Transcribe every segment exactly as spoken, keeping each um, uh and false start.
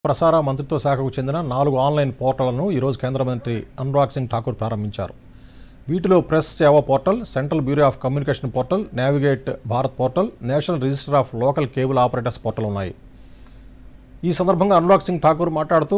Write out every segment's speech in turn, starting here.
ప్రసార మంత్రిత్వ శాఖకు చెందిన నాలుగు ఆన్లైన్ పోర్టళ్లను ఈరోజు కేంద్ర మంత్రి అనురాగ్ సింగ్ ఠాకూర్ ప్రారంభించారు. వీటిలో press Seva portal, central bureau of communication portal, navigate Bharat portal, national register of local cable operators portal ఉన్నాయి. ఈ సందర్భంగా అనురాగ్ సింగ్ ఠాకూర్ మాట్లాడుతూ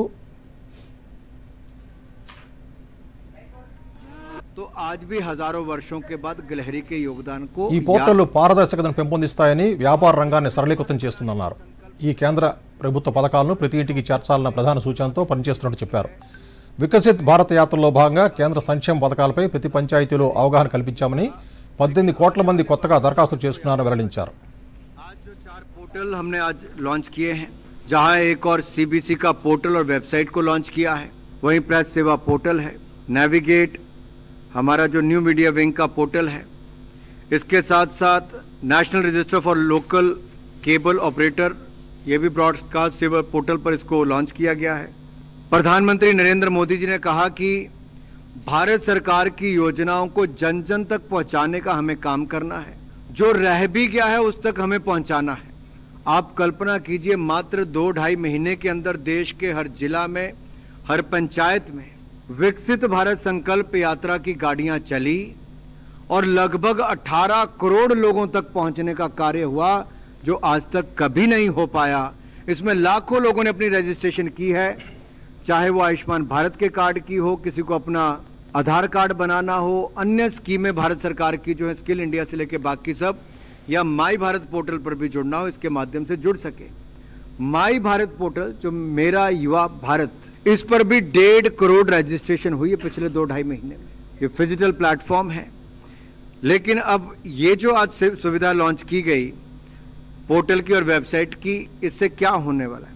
तो आज भी हजारों वर्षों के बाद गिलहरी के योगदान को ఈ పోర్టళ్లు పారదర్శకతను పెంపొందిస్తాయని, వ్యాపార రంగాన్ని సరళీకృతం చేస్తుందన్నారు. ఈ కేంద్ర ప్రభుత్వ పథకాలను ప్రతి ఇంటికి చేర్చాలన్న ప్రధాన సూచనతో పనిచేస్తున్నట్టు చెప్పారు. వికసిత్ భారత్ యాత్రలో భాగంగా కేంద్ర సంక్షేమ పథకాలపై ప్రతి పంచాయతీలో అవగాహన కల్పించామని, పద్దెనిమిది కోట్ల మంది కొత్తగా దరఖాస్తులు చేసుకున్నారని వెల్లడించారు. आज जो चार पोर्टल हमने आज लॉन्च किए हैं, जहां एक और सीबीसी का पोर्टल और वेबसाइट को लॉन्च किया है, वहीं प्रेस सेवा पोर्टल है, नेविगेट हमारा जो न्यू मीडिया विंग का पोर्टल है, इसके साथ साथ national register for local cable operator, ये भी ब्रॉडकास्ट सेवा पोर्टल पर इसको लॉन्च किया गया है. प्रधानमंत्री नरेंद्र मोदी जी ने कहा कि भारत सरकार की योजनाओं को जन जन तक पहुंचाने का हमें काम करना है. जो रह भी गया है उस तक हमें पहुंचाना है. आप कल्पना कीजिए, मात्र दो ढाई महीने के अंदर देश के हर जिला में, हर पंचायत में विकसित भारत संकल्प यात्रा की गाड़ियां चली और लगभग अठारह करोड़ लोगों तक पहुंचने का कार्य हुआ, जो आज तक कभी नहीं हो पाया. इसमें लाखों लोगों ने अपनी रजिस्ट्रेशन की है, चाहे वो आयुष्मान भारत के कार्ड की हो, किसी को अपना आधार कार्ड बनाना हो, अन्य स्कीमें भारत सरकार की जो है स्किल इंडिया से लेके बाकी सब, या माई भारत पोर्टल पर भी जुड़ना हो, इसके माध्यम से जुड़ सके. माई भारत पोर्टल जो मेरा युवा भारत, इस पर भी डेढ़ करोड़ रजिस्ट्रेशन हुई है पिछले दो ढाई महीने में. ये फिजिकल प्लेटफॉर्म है, लेकिन अब ये जो आज सुविधा लॉन्च की गई पोर्टल की और वेबसाइट की, इससे क्या होने वाला है?